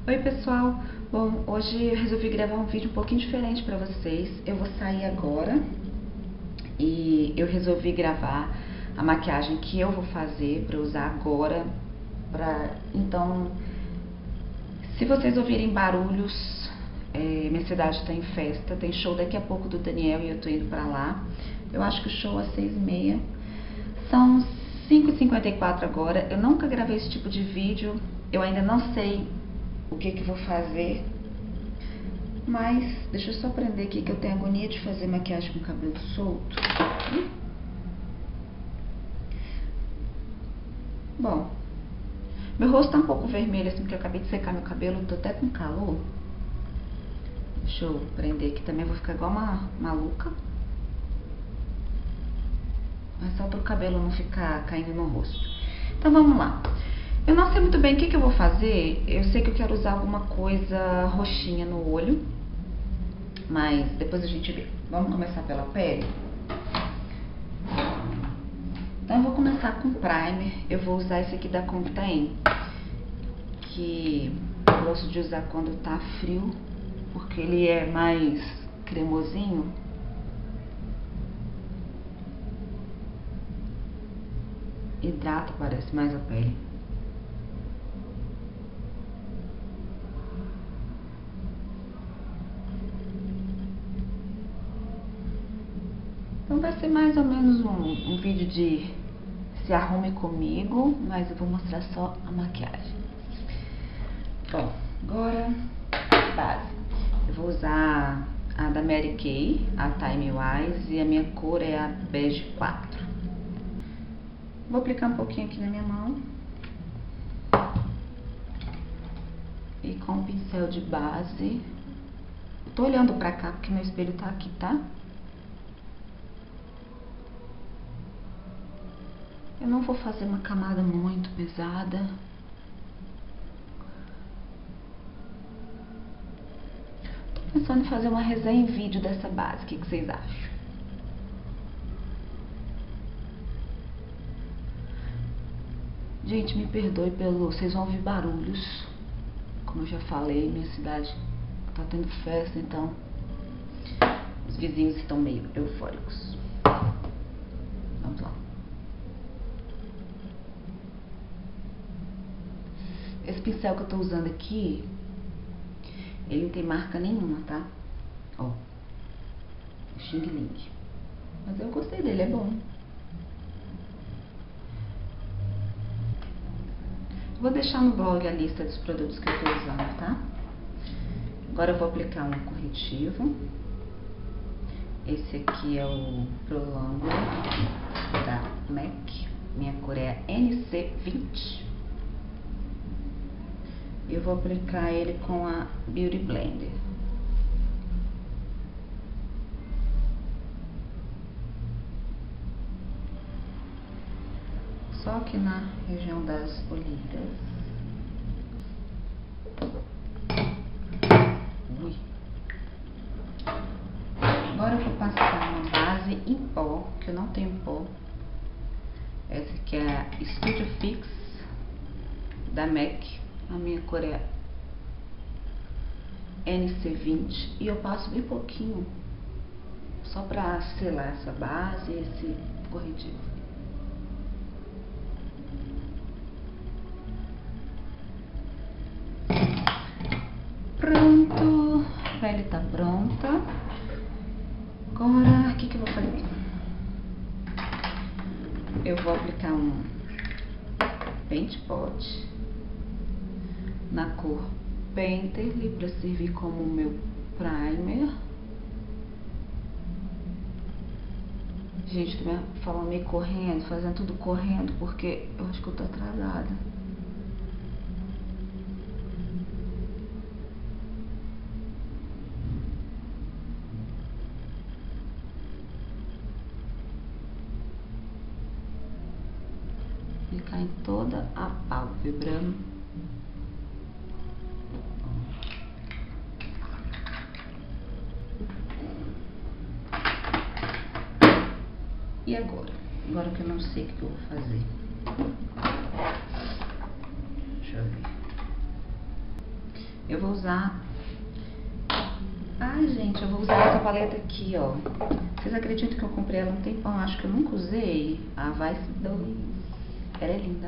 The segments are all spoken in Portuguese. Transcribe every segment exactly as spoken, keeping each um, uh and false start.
Oi pessoal, bom, hoje eu resolvi gravar um vídeo um pouquinho diferente pra vocês. Eu vou sair agora e eu resolvi gravar a maquiagem que eu vou fazer pra usar agora. Pra... Então, se vocês ouvirem barulhos, é, minha cidade tá em festa, tem show daqui a pouco do Daniel e eu tô indo pra lá. Eu acho que o show é às seis e meia. São cinco e cinquenta e quatro agora. Eu nunca gravei esse tipo de vídeo, eu ainda não sei o que que vou fazer, mas deixa eu só prender aqui que eu tenho agonia de fazer maquiagem com o cabelo solto. Bom, meu rosto tá um pouco vermelho assim porque eu acabei de secar meu cabelo, tô até com calor. Deixa eu prender aqui também, vou ficar igual uma maluca. Mas só pro cabelo não ficar caindo no rosto. Então vamos lá. Eu não sei muito bem o que que eu vou fazer. Eu sei que eu quero usar alguma coisa roxinha no olho, mas depois a gente vê. Vamos começar pela pele? Então eu vou começar com primer. Eu vou usar esse aqui da Comtem, que eu gosto de usar quando tá frio, porque ele é mais cremosinho. Hidrata, parece, mais a pele. Então vai ser mais ou menos um, um vídeo de se arrume comigo, mas eu vou mostrar só a maquiagem. Bom, agora base. Eu vou usar a da Mary Kay, a Time Wise, e a minha cor é a Bege quatro. Vou aplicar um pouquinho aqui na minha mão. E com um pincel de base. Eu tô olhando pra cá porque meu espelho tá aqui, tá? Eu não vou fazer uma camada muito pesada. Tô pensando em fazer uma resenha em vídeo dessa base. O que que vocês acham? Gente, me perdoe pelo... Vocês vão ouvir barulhos. Como eu já falei, minha cidade tá tendo festa, então os vizinhos estão meio eufóricos. Vamos lá. Esse pincel que eu tô usando aqui, ele não tem marca nenhuma, tá? Ó, Xing Ling. Mas eu gostei dele, é bom. Vou deixar no blog a lista dos produtos que eu tô usando, tá? Agora eu vou aplicar um corretivo. Esse aqui é o Pro Longwear da MAC. Minha cor é a N C vinte. Eu vou aplicar ele com a Beauty Blender. Só aqui na região das olheiras. Ui. Agora eu vou passar uma base em pó, que eu não tenho pó. Essa aqui é a Studio Fix da MAC. A minha cor é N C vinte e eu passo bem pouquinho, só pra selar essa base e esse corretivo. Pronto, a pele tá pronta. Agora, o que que eu vou fazer? Eu vou aplicar um Paint Pot na cor Painterly para servir como meu primer. Gente, tô falando meio correndo, fazendo tudo correndo, porque eu acho que eu tô atrasada. Ficar em toda a pálpebra. E agora? Agora que eu não sei o que eu vou fazer. Deixa eu ver. eu vou usar... Ai, gente, eu vou usar essa paleta aqui, ó. Vocês acreditam que eu comprei ela há um tempão? Acho que eu nunca usei. A Vice dois. Ela é linda.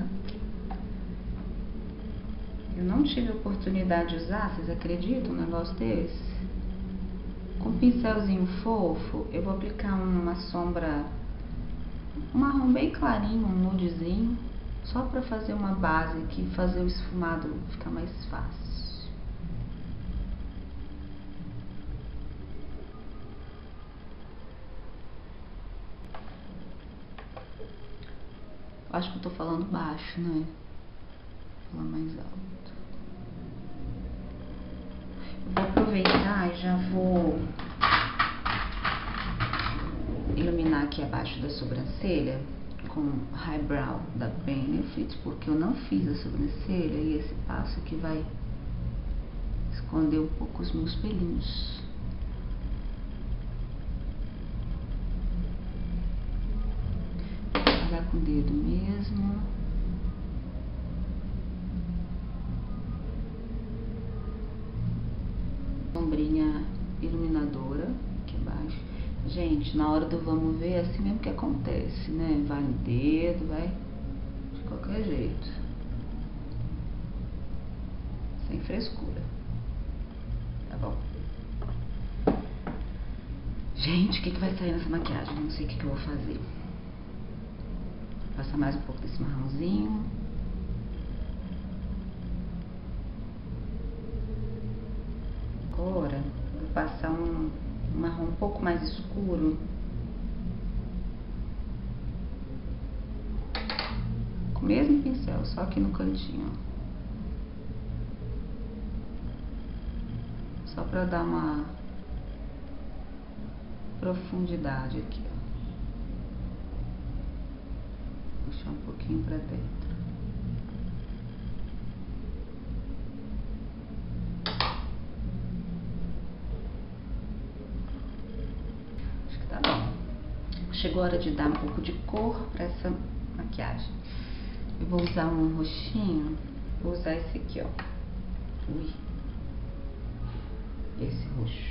Eu não tive a oportunidade de usar, vocês acreditam um negócio desse? Com um pincelzinho fofo, eu vou aplicar uma sombra, um marrom bem clarinho, um nudezinho, só pra fazer uma base aqui, fazer o esfumado ficar mais fácil. Acho que eu tô falando baixo, né? Vou falar mais alto. Eu vou aproveitar e já vou iluminar aqui abaixo da sobrancelha com Highbrow da Benefit, porque eu não fiz a sobrancelha e esse passo aqui vai esconder um pouco os meus pelinhos. Com o dedo mesmo. Sombrinha iluminadora aqui embaixo. Gente, na hora do vamos ver, é assim mesmo que acontece, né? Vai no dedo, vai de qualquer jeito. Sem frescura. Tá bom? Gente, o que, que vai sair nessa maquiagem? Não sei o que, que eu vou fazer. Passar mais um pouco desse marronzinho. Agora, vou passar um, um marrom um pouco mais escuro. Com o mesmo pincel, só aqui no cantinho. Só pra dar uma profundidade aqui, ó. Puxar um pouquinho pra dentro. Acho que tá bom. Chegou a hora de dar um pouco de cor pra essa maquiagem. Eu vou usar um roxinho. Vou usar esse aqui, ó. Ui. Esse roxo.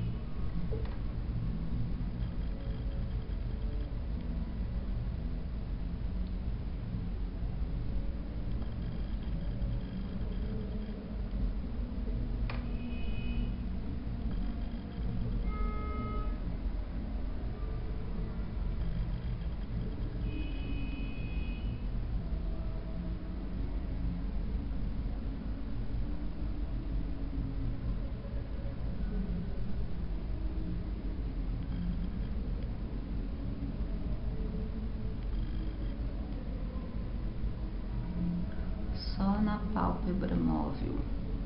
Só na pálpebra móvel.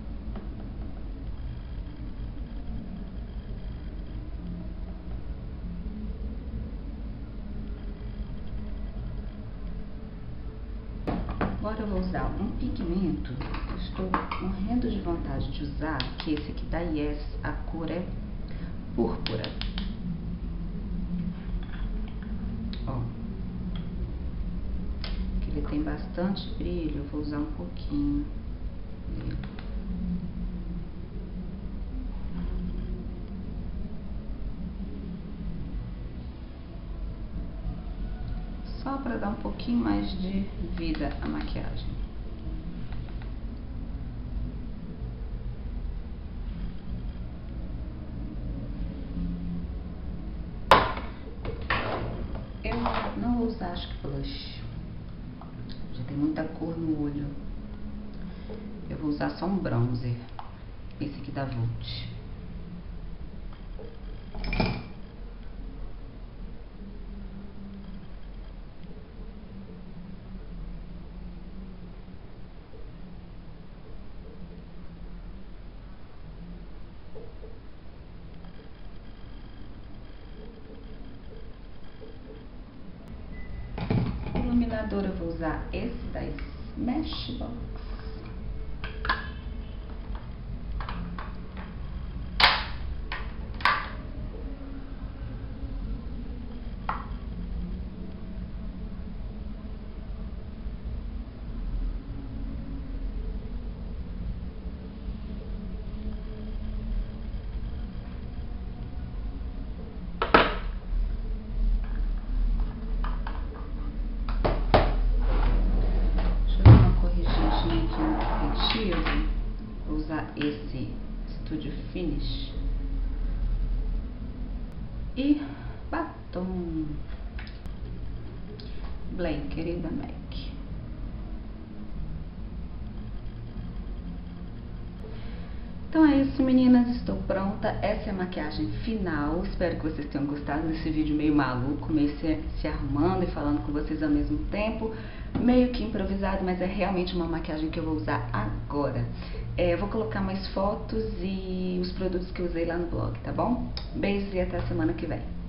Agora eu vou usar um pigmento que eu estou morrendo de vontade de usar, que esse aqui da Yes, a cor é púrpura. Ó. Que ele tem bastante brilho, eu vou usar um pouquinho dele. Só para dar um pouquinho mais de vida à maquiagem. Eu não vou usar, acho que blush. Já tem muita cor no olho. Eu vou usar só um bronzer. Esse aqui da Vult. Iluminador eu vou usar esse da Smashbox. Finish. E batom Blanker da MAC. Então é isso, meninas, estou pronta. Essa é a maquiagem final. Espero que vocês tenham gostado desse vídeo meio maluco, meio se, se arrumando e falando com vocês ao mesmo tempo. Meio que improvisado, mas é realmente uma maquiagem que eu vou usar agora. É, eu vou colocar mais fotos e os produtos que eu usei lá no blog, tá bom? Beijos e até a semana que vem.